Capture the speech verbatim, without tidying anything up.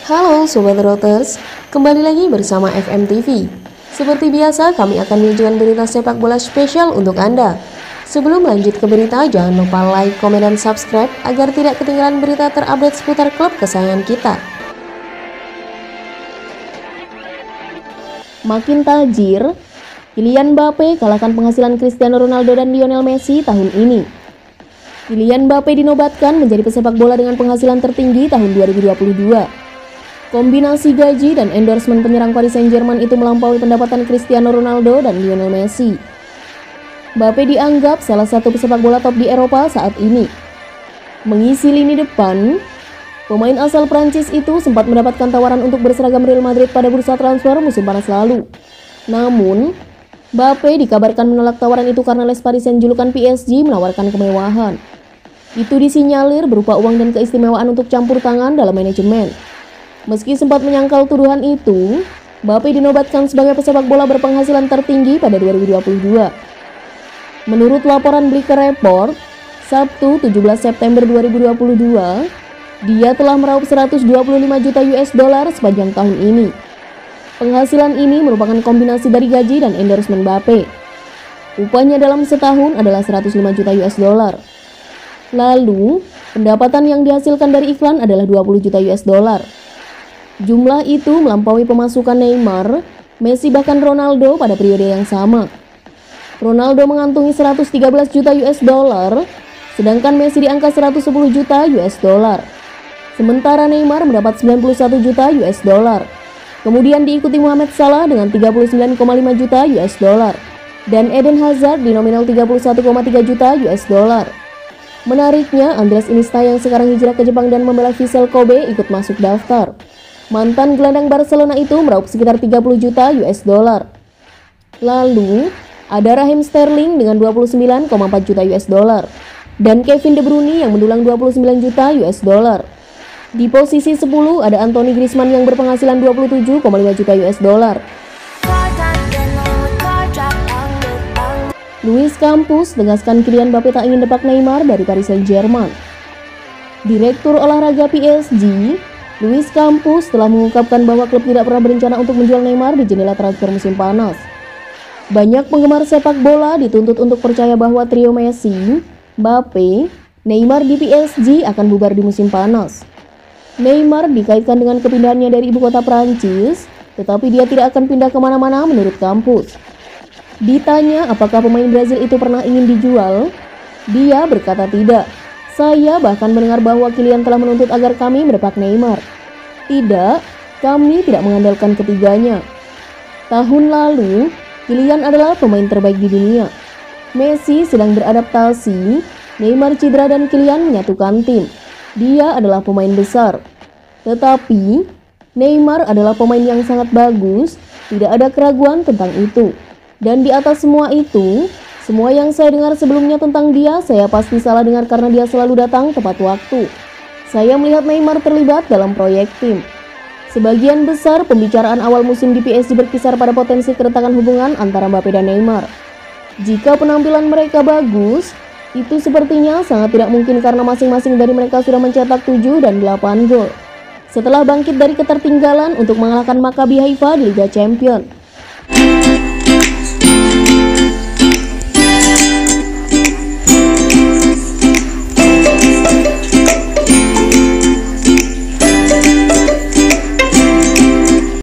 Halo Sobat Routers, kembali lagi bersama F M T V. Seperti biasa, kami akan menunjukkan berita sepak bola spesial untuk Anda. Sebelum lanjut ke berita, jangan lupa like, komen, dan subscribe agar tidak ketinggalan berita terupdate seputar klub kesayangan kita. Makin tajir, Kylian Mbappe kalahkan penghasilan Cristiano Ronaldo dan Lionel Messi tahun ini. Kylian Mbappe dinobatkan menjadi pesepak bola dengan penghasilan tertinggi tahun dua ribu dua puluh dua. Kombinasi gaji dan endorsement penyerang Paris Saint-Germain itu melampaui pendapatan Cristiano Ronaldo dan Lionel Messi. Mbappe dianggap salah satu pesepak bola top di Eropa saat ini. Mengisi lini depan, pemain asal Prancis itu sempat mendapatkan tawaran untuk berseragam Real Madrid pada bursa transfer musim panas lalu. Namun, Mbappe dikabarkan menolak tawaran itu karena Les Parisiens julukan P S G menawarkan kemewahan. Itu disinyalir berupa uang dan keistimewaan untuk campur tangan dalam manajemen. Meski sempat menyangkal tuduhan itu, Mbappe dinobatkan sebagai pesepak bola berpenghasilan tertinggi pada dua ribu dua puluh dua. Menurut laporan Bleacher Report, Sabtu tujuh belas September dua ribu dua puluh dua, dia telah meraup seratus dua puluh lima juta U S dollar sepanjang tahun ini. Penghasilan ini merupakan kombinasi dari gaji dan endorsement Mbappe. Upahnya dalam setahun adalah seratus lima juta U S dollar. Lalu, pendapatan yang dihasilkan dari iklan adalah dua puluh juta U S dollar. Jumlah itu melampaui pemasukan Neymar, Messi bahkan Ronaldo pada periode yang sama. Ronaldo mengantungi seratus tiga belas juta U S dollar, sedangkan Messi di angka seratus sepuluh juta U S dollar. Sementara Neymar mendapat sembilan puluh satu juta U S dollar. Kemudian diikuti Mohamed Salah dengan tiga puluh sembilan koma lima juta U S dollar dan Eden Hazard di nominal tiga puluh satu koma tiga juta U S dollar. Menariknya, Andreas Iniesta yang sekarang hijrah ke Jepang dan membela Vissel Kobe ikut masuk daftar. Mantan gelandang Barcelona itu meraup sekitar tiga puluh juta U S dollar. Lalu, ada Raheem Sterling dengan dua puluh sembilan koma empat juta U S dollar dan Kevin De Bruyne yang mendulang dua puluh sembilan juta U S dollar. Di posisi sepuluh ada Anthony Griezmann yang berpenghasilan dua puluh tujuh koma lima juta U S dollar. Luis Campos tegaskan Kylian Mbappe tak ingin depak Neymar dari Paris Saint-Germain. Direktur olahraga P S G, Luis Campos telah mengungkapkan bahwa klub tidak pernah berencana untuk menjual Neymar di jendela transfer musim panas. Banyak penggemar sepak bola dituntut untuk percaya bahwa trio Messi, Mbappe, Neymar di P S G akan bubar di musim panas. Neymar dikaitkan dengan kepindahannya dari ibu kota Prancis, tetapi dia tidak akan pindah kemana-mana menurut Campos. Ditanya apakah pemain Brazil itu pernah ingin dijual, dia berkata tidak. Saya bahkan mendengar bahwa Kylian telah menuntut agar kami mendepak Neymar. Tidak, kami tidak mengandalkan ketiganya. Tahun lalu, Kylian adalah pemain terbaik di dunia. Messi sedang beradaptasi, Neymar cedera dan Kylian menyatukan tim. Dia adalah pemain besar. Tetapi, Neymar adalah pemain yang sangat bagus, tidak ada keraguan tentang itu. Dan di atas semua itu, semua yang saya dengar sebelumnya tentang dia, saya pasti salah dengar karena dia selalu datang tepat waktu. Saya melihat Neymar terlibat dalam proyek tim. Sebagian besar pembicaraan awal musim di P S G berkisar pada potensi keretakan hubungan antara Mbappe dan Neymar. Jika penampilan mereka bagus, itu sepertinya sangat tidak mungkin karena masing-masing dari mereka sudah mencetak tujuh dan delapan gol. Setelah bangkit dari ketertinggalan untuk mengalahkan Maccabi Haifa di Liga Champions.